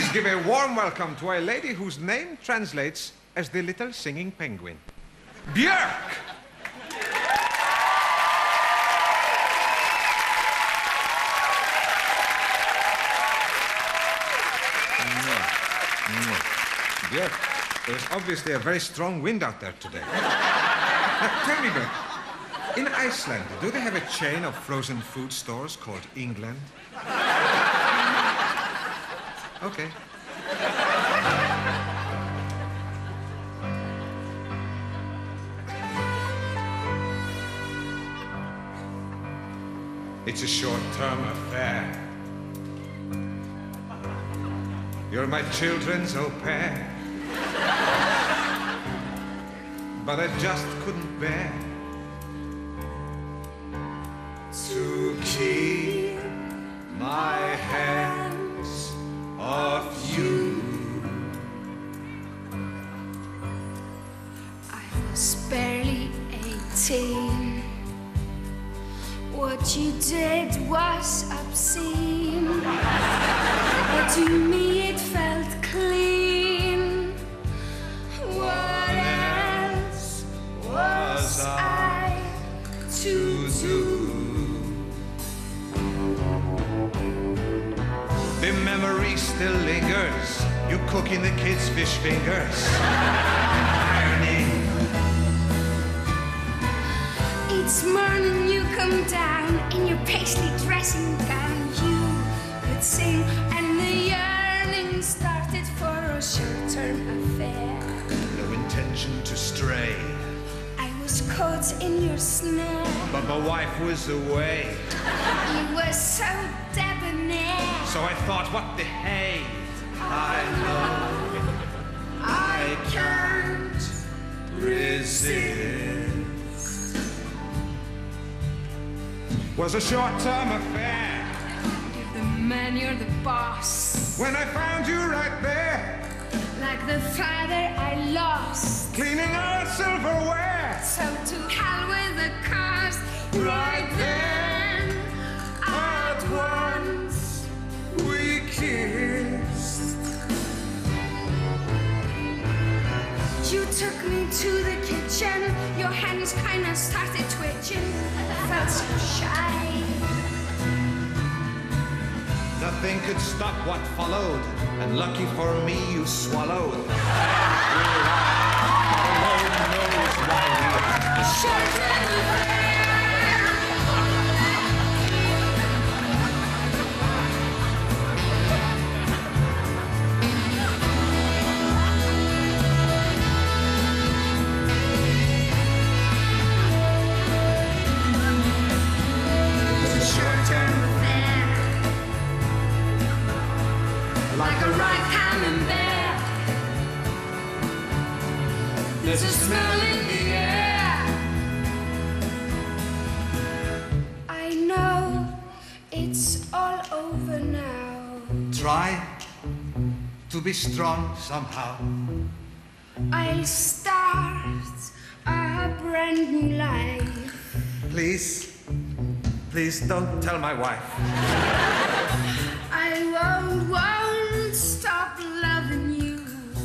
Please give a warm welcome to a lady whose name translates as the little singing penguin. Björk! Björk, there's obviously a very strong wind out there today. Now, tell me, Björk, in Iceland, do they have a chain of frozen food stores called England? Okay. It's a short-term affair. You're my children's au pair. But I just couldn't bear to keep my hands off you. I was barely 18. What you did was obscene, but to me it felt clean. What else was I to do? The memory still lingers. You cooking the kids' fish fingers. Irony. Each morning you come down in your paisley dressing gown. You would sing, and the yearning started for a short-term affair. No intention to stray, I was caught in your snare. but my wife was away. You were so debonair. So I thought, what the hey? I know I can't resist. Was a short-term affair. You're the man, you're the boss. When I found you right there, Like the father I lost. cleaning our silverware. So to hell with the cost. Right then, at once. we kissed. You took me to the kitchen. Your hands kinda started twitching. I felt so shy. Nothing could stop what followed, and lucky for me, you swallowed. Alone knows why we had to Short-term affair. Like a ripe camembert. There's a smell in the air. I know it's all over now. Try to be strong somehow. I'll start a brand new life. Please don't tell my wife. I won't stop loving you.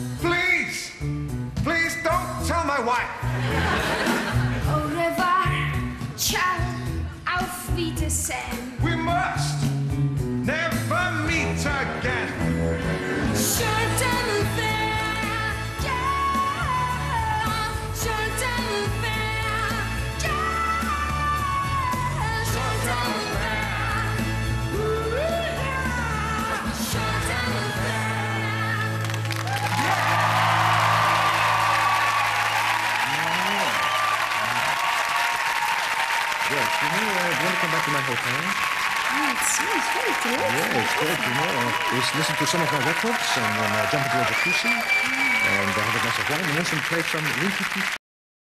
Please don't tell my wife. Au revoir, ciao, auf Wiedersehen. We must never meet again. Short-term affair, yeah. Short-term affair, yeah. Short-term affair, ooh, yeah. Short-term affair. Yes, do you want to come back to my hotel? Oh, it sounds very delightful. Yeah, it's good. Just listen to some of my records and then jump into a jacuzzi and have a glass of wine and then play some Winky Pete.